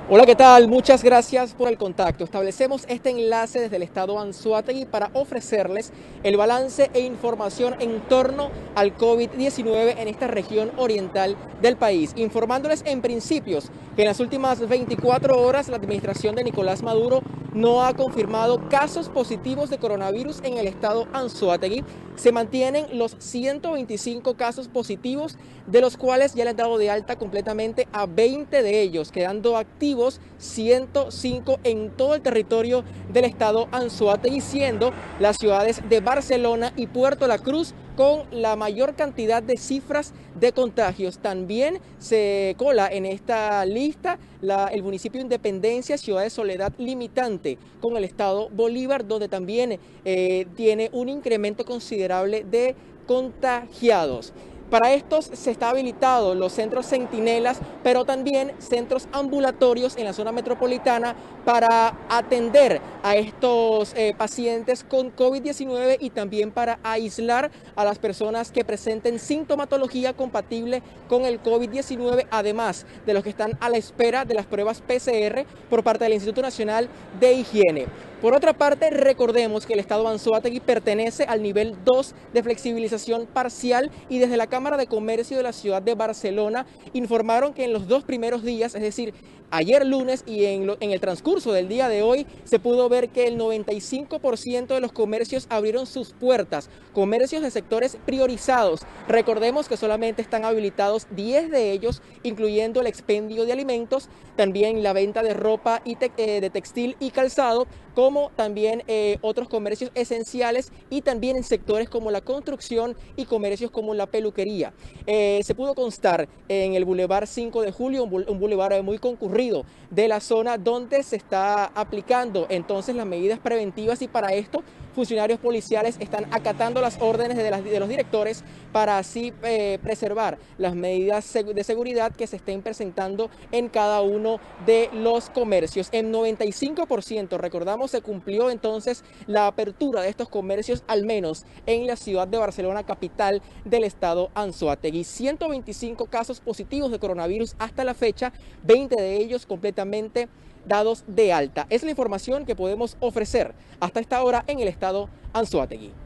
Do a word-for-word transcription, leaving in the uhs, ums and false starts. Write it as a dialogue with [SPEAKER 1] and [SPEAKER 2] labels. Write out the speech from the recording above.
[SPEAKER 1] Hola, ¿qué tal? Muchas gracias por el contacto. Establecemos este enlace desde el estado Anzoátegui para ofrecerles el balance e información en torno al COVID diecinueve en esta región oriental del país, informándoles en principios que en las últimas veinticuatro horas la administración de Nicolás Maduro no ha confirmado casos positivos de coronavirus en el estado Anzoátegui. Se mantienen los ciento veinticinco casos positivos, de los cuales ya le han dado de alta completamente a veinte de ellos, quedando activos ciento cinco en todo el territorio del estado Anzoátegui, siendo las ciudades de Barcelona y Puerto La Cruz con la mayor cantidad de cifras de contagios. También se cola en esta lista la, el municipio de Independencia, Ciudad de Soledad limitante con el estado Bolívar, donde también eh, tiene un incremento considerable de contagiados. Para estos se está habilitado los centros centinelas, pero también centros ambulatorios en la zona metropolitana para atender a estos eh, pacientes con COVID diecinueve y también para aislar a las personas que presenten sintomatología compatible con el COVID diecinueve, además de los que están a la espera de las pruebas P C R por parte del Instituto Nacional de Higiene. Por otra parte, recordemos que el estado Anzoátegui pertenece al nivel dos de flexibilización parcial y desde la Cámara de Comercio de la ciudad de Barcelona informaron que en los dos primeros días, es decir, ayer lunes y en, lo, en el transcurso del día de hoy, se pudo ver que el noventa y cinco por ciento de los comercios abrieron sus puertas, comercios de sectores priorizados. Recordemos que solamente están habilitados diez de ellos, incluyendo el expendio de alimentos, también la venta de ropa y te, eh, de textil y calzado, como también eh, otros comercios esenciales y también en sectores como la construcción y comercios como la peluquería. Eh, se pudo constar en el Boulevard cinco de julio, un, un bulevar muy concurrido de la zona donde se está aplicando entonces las medidas preventivas, y para esto funcionarios policiales están acatando las órdenes de, las, de los directores para así eh, preservar las medidas de seguridad que se estén presentando en cada uno de los comercios. En noventa y cinco por ciento, recordamos, se cumplió entonces la apertura de estos comercios, al menos en la ciudad de Barcelona, capital del estado Anzoátegui. ciento veinticinco casos positivos de coronavirus hasta la fecha, veinte de ellos completamente dados de alta. Es la información que podemos ofrecer hasta esta hora en el estado Anzoátegui.